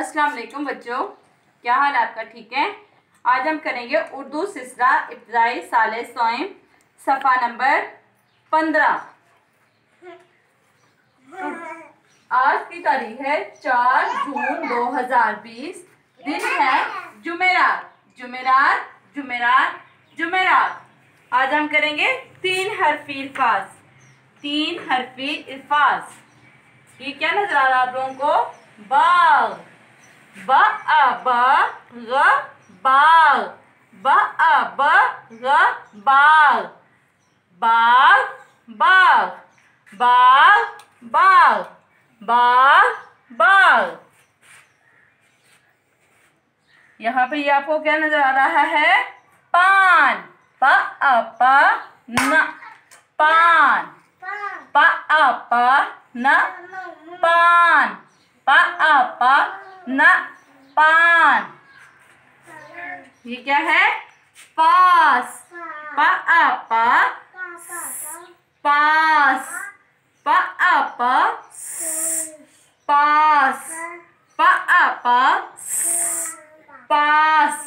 अस्सलाम वालेकुम बच्चों, क्या हाल आपका? ठीक है। आज हम करेंगे उर्दू सिलसिला इब्तिदाई साले सोएम सफ़ा नंबर 15। आज की तारीख है 4 जून 2020। दिन है जुमेरात। जुमेरात जुमेरात जुमेरात। आज हम करेंगे 3 हरफी अल्फाज। 3 हरफी अल्फाज। ये क्या नजर आ रहा है आप लोगों को? बाग। ब आ ब ग बाग। ब आ ब ग बाग। बाग बाग बाग बाग बाग बाग। यहाँ पे ये आपको क्या नजर आ रहा है? पान। प आ प न पान। प आ प न पान। प आ प न पान। ये क्या है? पास। प आ प पास। प आ प पास। प आ प पास।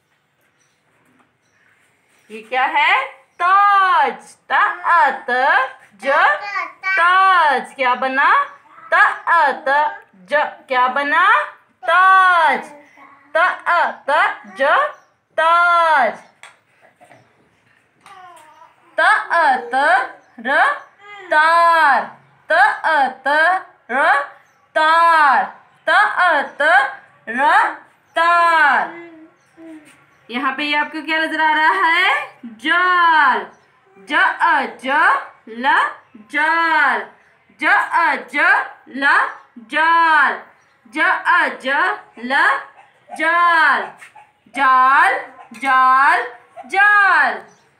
ये क्या है? ताज। त आ त ज ताज। क्या बना? त आ त ज क्या बना? ताज। त आ त ज ताज। त आ त र तार। त आ त र तार। त आ त र तार। यहाँ पे ये आपको क्या नजर आ रहा है? जाल। ज अ ज ल जाल। ज अ ज ल जाल। ज अ ज ल जाल। जाल जाल जाल।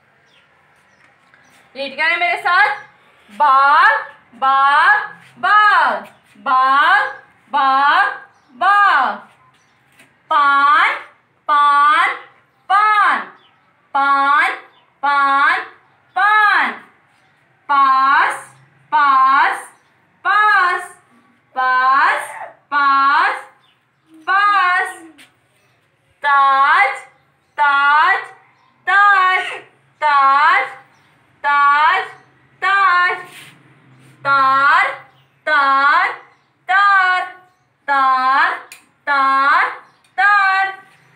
रीड करें मेरे साथ। बाग बाग बाग बाग बाग बाग। पान पान पान पान पान पान। पास पास पास पास पास पास। ताज ताज ताज ताज ताज ताज। तार तार तार तार तार तार।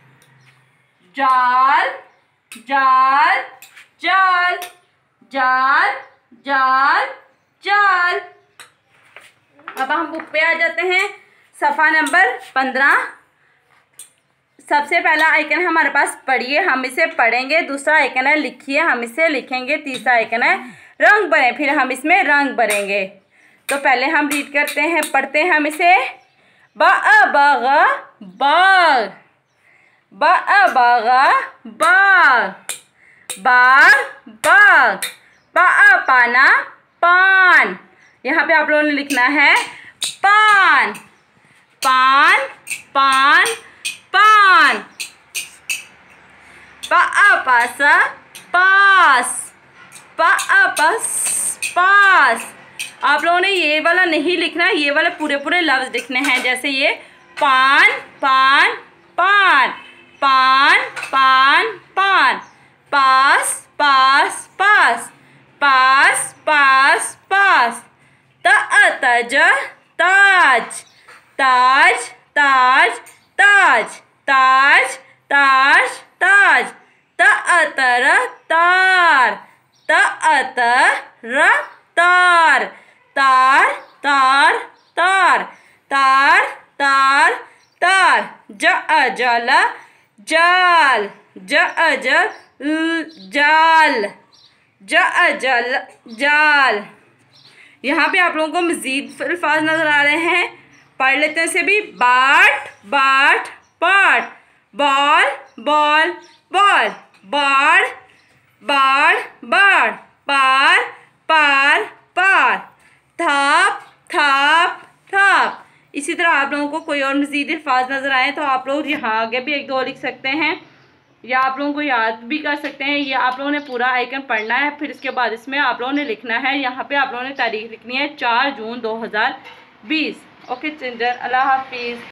जाल जाल जाल जाल जाल जाल। अब हम बुक पे आ जाते हैं। सफ़ा नंबर 15। सबसे पहला आइकन हमारे पास पढ़िए, हम इसे पढ़ेंगे। दूसरा आइकन है लिखिए, हम इसे लिखेंगे। तीसरा आइकन है रंग भरें, फिर हम इसमें रंग भरेंगे। तो पहले हम रीड करते हैं, पढ़ते हैं हम इसे। ब अ ब ग बाग। ब अ ब ग बाग बाग बाग। प आ पा ना पान। यहाँ पे आप लोगों ने लिखना है पान पान पान पान। प आ पा स पास। प आ पस पास। आप लोगों ने ये वाला नहीं लिखना, ये वाले पूरे पूरे लफ्ज लिखने हैं। जैसे ये पान पान पान पान पान पान। पास पास पास पास पास पास। त अ त ज ताज। ताज ताज ताज ताज ताज ताज। त अ त र तार। त अ त र तार। तार तार तार तार तार तार। ज अ ज ल जाल। ज अ ज जाल। ज अ ज ल जाल। यहाँ पे आप लोगों को मजीद अल्फाज नजर आ रहे हैं, पढ़ लेते हैं इसे भी। बाट बाट बाट। Ball ball ball. बाढ़ बाढ़ बाढ़। पार पार पार। थाप थाप थाप। इसी तरह आप लोगों को कोई और मजीद अल्फाज नजर आए तो आप लोग यहाँ आगे भी 1-2 लिख सकते हैं, या आप लोगों को याद भी कर सकते हैं। ये आप लोगों ने पूरा आइकन पढ़ना है, फिर इसके बाद इसमें आप लोगों ने लिखना है। यहाँ पे आप लोगों ने तारीख लिखनी है 4 जून 2020। ओके चिल्ड्रन, अल्लाह हाफिज़।